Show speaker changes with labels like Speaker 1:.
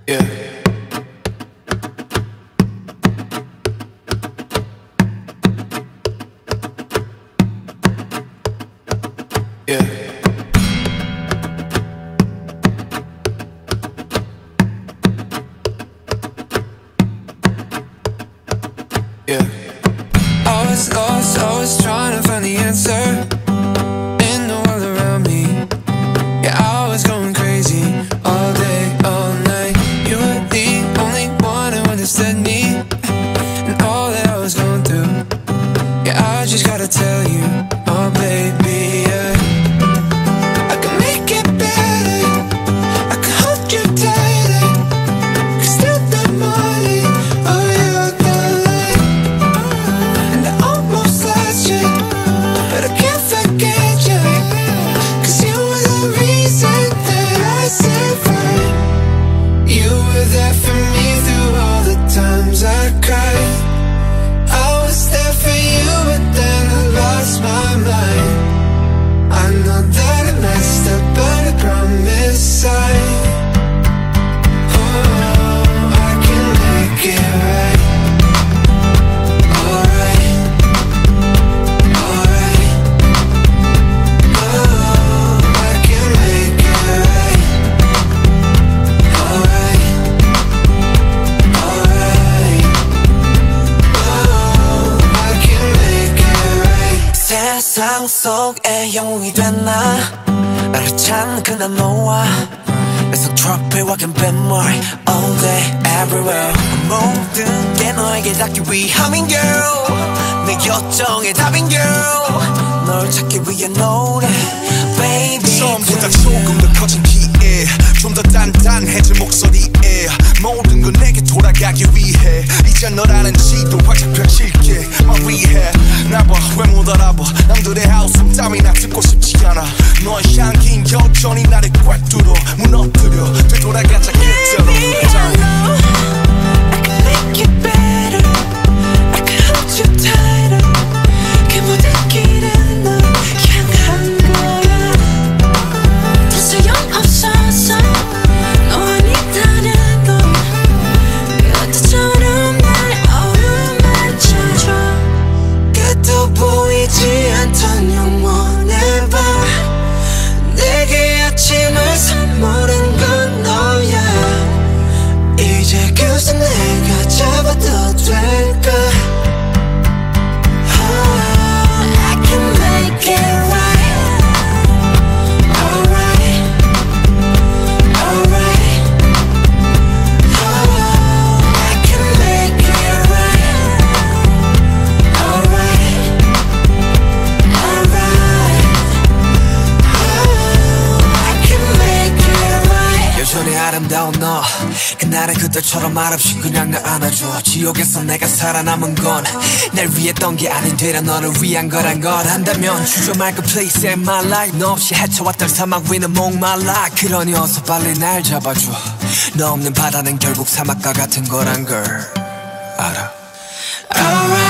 Speaker 1: Yeah. Yeah. Yeah. I was lost, I was trying to find the answer in the world around me. Yeah, I was going crazy all day, all night. You were the only one who understood me and all that I was going through. Yeah, I just gotta tell you, oh baby, yeah. I can make it better, I can hold you tighter, 'cause still the morning, oh you're the light. And I almost lost you, but I can't forget you, 'cause you were the reason that I survived. You were there for me through all the times I cried. I was there for you, but then I lost my mind. I know that I messed up, but I promise I can make it right. Alright, alright. Oh, I can make it right. Alright, alright. Oh, I can make it right.
Speaker 2: 세상 속에 영웅이 됐나 나를 찾는 그날 너와 내속 트로피와 갬빗물 all day everywhere 모든 게 너에게 닿기 위함인 girl 내 요청의 답인 girl 널 찾기 위해 노래 baby
Speaker 3: 처음보다 조금 더 커진 기회 좀 더 단단해진 목소리에 모든 건 내게 돌아가기 위해 이제 너라는 지도 활짝 펼칠게 말 위해 나봐 왜 못 알아봐 남들의 하우스 땀이나 듣고 싶지 않아 너의 향긴 여전히 나를 꽉 뚫어 무너뜨려 되돌아가자 그대로
Speaker 2: Baby, I know I can make it better I can hold you tighter 그 모든 길은 널 향한 거야 더 소용없어서 너 아니다는 걸 그때처럼 날 어루만져줘 끝도 보이지 않던 영원의 밤 내게 아침을 선물한 건 너야 이제 그새 내가 잡아도 될까 I can make it right Alright Alright I can make it right Alright Alright I can make it right 여전히 아름다운 너 그날의 그들처럼 말없이 그냥 날 안아줘 지옥에서 내가 살아남은 건 날 위했던 게 아닌 되려 너를 위한 거란 걸 안다면 주저 말고 please save my life 너 없이 헤쳐왔던 사막 위는 목말라 그러니 어서 빨리 날 잡아줘 너 없는 바다는 결국 사막과 같은 거란 걸 알아 Alright